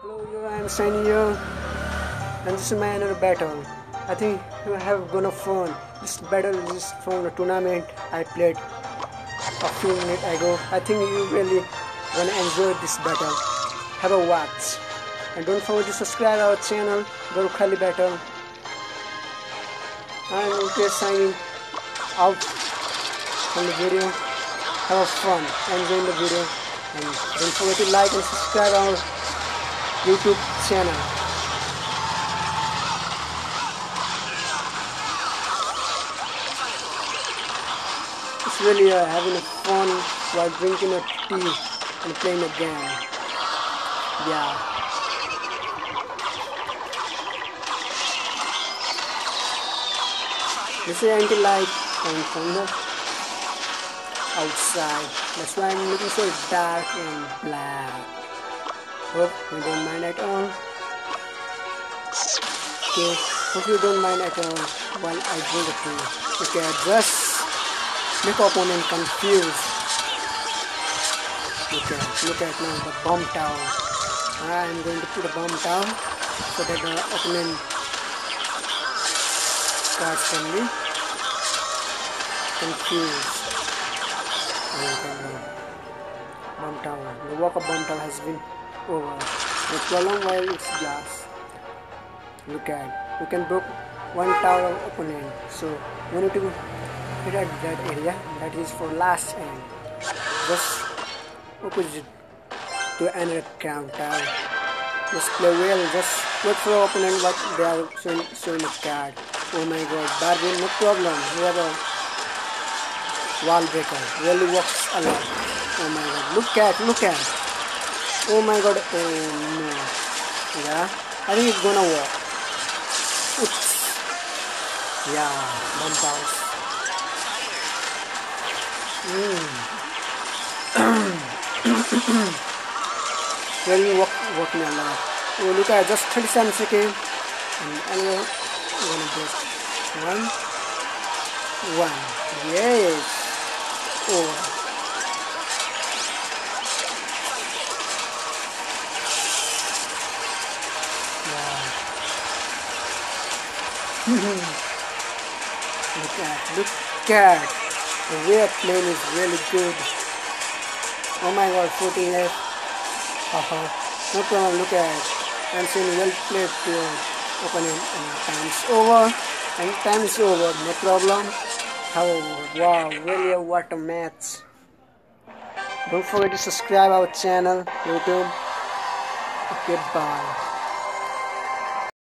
Hello, yo, I'm Sunny here, and this is my another battle. I think you have gonna fun. This battle is from the tournament I played a few minutes ago. I think you really gonna enjoy this battle. Have a watch, and don't forget to subscribe our channel, Garu Khali Battle. I'm just signing out from the video. Have a fun, enjoy the video, and don't forget to like and subscribe our YouTube channel. It's really having a fun while drinking a tea and playing a game. Yeah. This is anti-light coming from the outside. That's why I'm looking so dark and black. Hope you don't mind at all. Okay, hope you don't mind at all while I drink a tea. Okay, just make opponent confused. Look at now the bomb tower. I'm going to put a bomb tower so that the opponent cards can be confused. Bomb tower. The work of bomb tower has been over. It's prolonged while it's glass. Look at, you can break one tower of opponent. So you need to hit at that area. That is for last end. Just opposite to another count tower. Just play well. Just wait for the opponent what they are showing a card. Oh my god, bargain, no problem. We have a wall breaker. Really works a lot. Oh my god, look at. Oh my god, oh no. Yeah, I think it's gonna work. Oops. Yeah, bomb towers. Really working a lot. Oh, look at just 37 seconds. And another one of this. One. Yes. Oh. Look at the way of playing is really good. Oh my god, 14 left. No problem, look at it. I'm saying well played to opponent, and time is over, no problem. Wow, really what a match. Don't forget to subscribe our channel, YouTube. Okay, bye.